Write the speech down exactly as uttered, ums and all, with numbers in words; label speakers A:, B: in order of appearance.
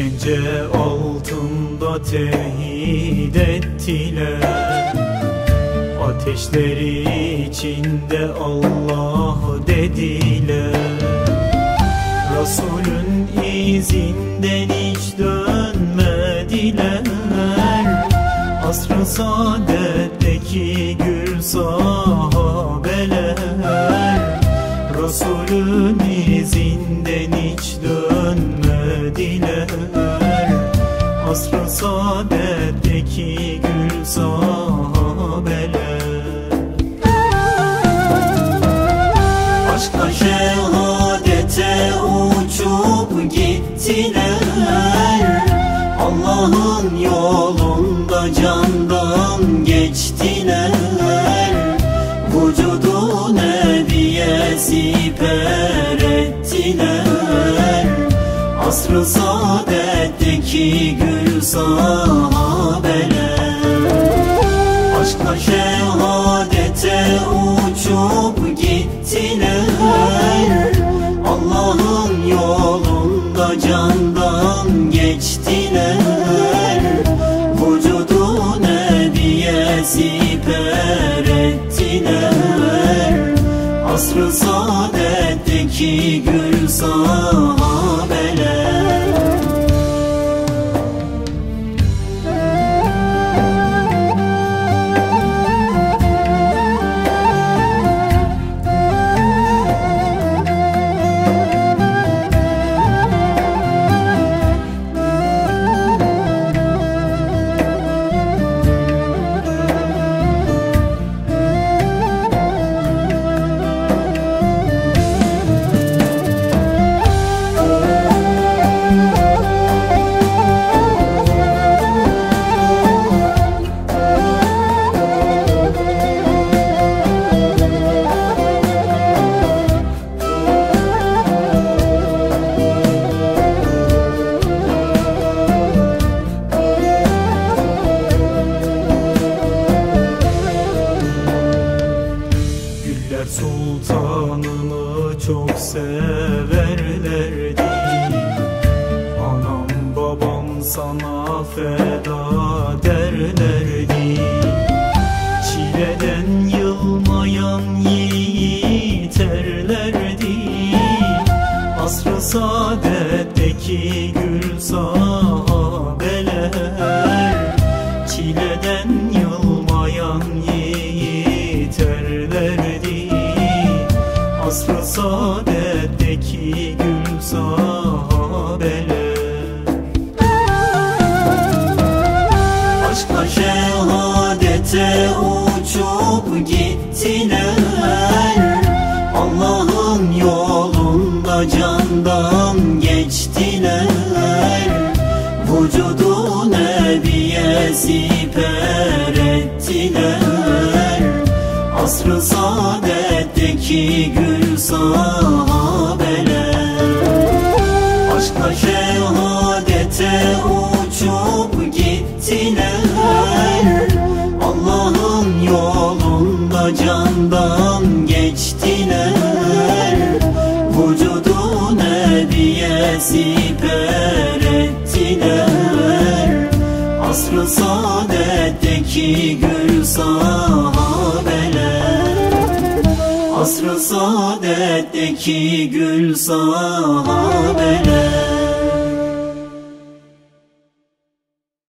A: İşkence altında tevhid ettiler, ateşleri içinde Allah dediler. Resulün izinden hiç dönmediler, asr-ı saadetteki gül sahabeler. Resulün izinden hiç dönmediler, asr-ı saadetteki gül sahabeler. Aşkla şehadete uçup gittiler, Allah'ın yolunda candan geçtiler. Vücudu nebiye siper ettiler, asr-ı saadetteki gül sahabeler. Aşkla şehadete uçup gittiler, Allah'ın yolunda candan geçtiler. Vücudu nebiye siper ettiler, asr-ı saadetteki gül sahabeler. Sultanını çok severlerdi, anam babam sana feda derlerdi. Çileden yılmayan yiğiterlerdi, asr-ı saadetteki gül sahabeler. Çileden yılmayan yiğiterlerdi, asr-ı saadetteki gül sahabeler. Aşkla şehadete uçup gittiler, Allah'ın yolunda candan geçtiler. Vücudu nebiye siper ettiler, asr-ı saadetteki gül sahabeler. Aşkla şehadete uçup gittiler, Allah'ın yolunda candan geçtiler. Vücudu nebiye siper ettiler, asr-ı saadetteki gül sahabeler. Asr-ı saadetteki gül sahabeler.